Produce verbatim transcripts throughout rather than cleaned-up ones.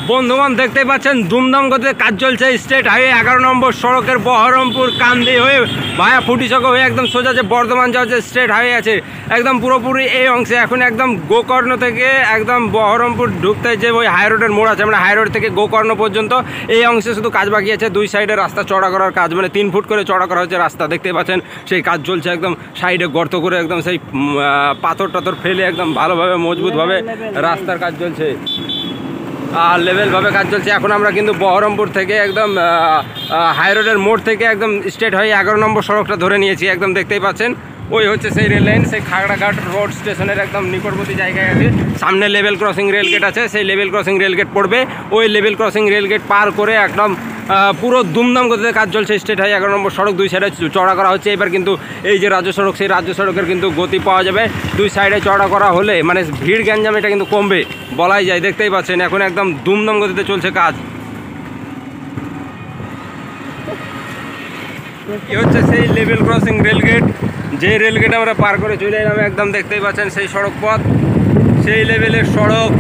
বন্ধুগণ দেখতেই পাচ্ছেন ধুমধাম করতে কাজ চলছে স্টেট হাইওয়ে এগারো নম্বর সড়কের বহরমপুর কান্দি হয়ে ভায়া ফুটিচক হয়ে একদম সোজা যে বর্ধমান যাওয়ার যে স্টেট হাইওয়ে আছে একদম পুরোপুরি এই অংশে এখন একদম গোকর্ণ থেকে একদম বহরমপুর ঢুকতে যে ওই হাই রোডের মোড় আছে মানে হাই রোড থেকে গোকর্ণ পর্যন্ত এই অংশে শুধু কাজ বাকি আছে। দুই সাইডে রাস্তা চড়া করার কাজ, মানে তিন ফুট করে চড়া করা হচ্ছে রাস্তা, দেখতেই পাচ্ছেন সেই কাজ চলছে। একদম সাইডে গর্ত করে একদম সেই পাথর টাথর ফেলে একদম ভালোভাবে মজবুতভাবে রাস্তার কাজ চলছে আর লেভেলভাবে কাজ চলছে। এখন আমরা কিন্তু বহরমপুর থেকে একদম হাই রোডের মোড় থেকে একদম স্টেট হয়ে এগারো নম্বর সড়কটা ধরে নিয়েছি। একদম দেখতেই পাচ্ছেন ওই হচ্ছে সেই রেল লাইন, সেই খাগড়াঘাট রোড স্টেশনের একদম নিকটবর্তী জায়গায় আছে। সামনে লেভেল ক্রসিং রেল গেট আছে, সেই লেভেল ক্রসিং রেল গেট পড়বে। ওই লেভেল ক্রসিং রেল গেট পার করে একদম পুরো দুমদাম করতে কাজ চলছে স্টেট হাই এগারো নম্বর সড়ক। দুই সাইডে চড়া করা হচ্ছে। এবার কিন্তু এই যে রাজ্য সড়ক, সেই রাজ্য সড়কের কিন্তু গতি পাওয়া যাবে। দুই সাইডে চড়া করা হলে মানে ভিড় গ্যাঞ্জাম এটা কিন্তু কমবে বলাই যায়। দেখতেই পাচ্ছেন এখন একদম দুমদাম গতিতে চলছে কাজ। কি হচ্ছে সেই লেভেল ক্রসিং রেল গেট, যে রেল গেট আমরা পার করে চলে এলাম। একদম দেখতেই পাচ্ছেন সেই সড়ক পথ, সেই লেভেলের সড়ক।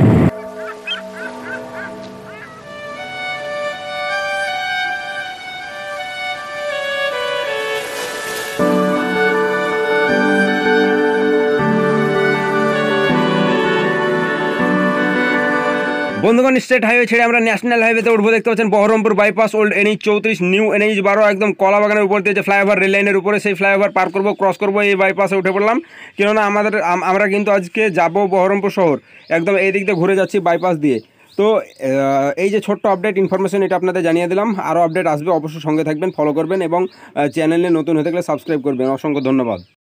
বন্ধুগণ স্টেট হাইওয়ে ছেড়ে আমরা ন্যাশনাল হাইওয়েতে উঠবো। দেখতে পাচ্ছেন বহরমপুর বাইপাস, ওল্ড এনএইচ চৌত্রিশ, নিউ এনএইচ বারো, একদম কলাবাগানের উপর দিয়ে যে ফ্লাইওভার রেল লাইনের উপরে, সেই ফ্লাইওভার পার করবো, ক্রস করবো, এই বাইপাসে উঠে পড়লাম। কেননা আমাদের আমরা কিন্তু আজকে যাব বহরমপুর শহর, একদম এই দিক দিয়ে ঘুরে যাচ্ছি বাইপাস দিয়ে। তো এই যে ছোট্ট আপডেট ইনফরমেশন এটা আপনাদের জানিয়ে দিলাম। আরও আপডেট আসবে, অবশ্যই সঙ্গে থাকবেন, ফলো করবেন এবং চ্যানেলে নতুন হয়ে থাকলে সাবস্ক্রাইব করবেন। অসংখ্য ধন্যবাদ।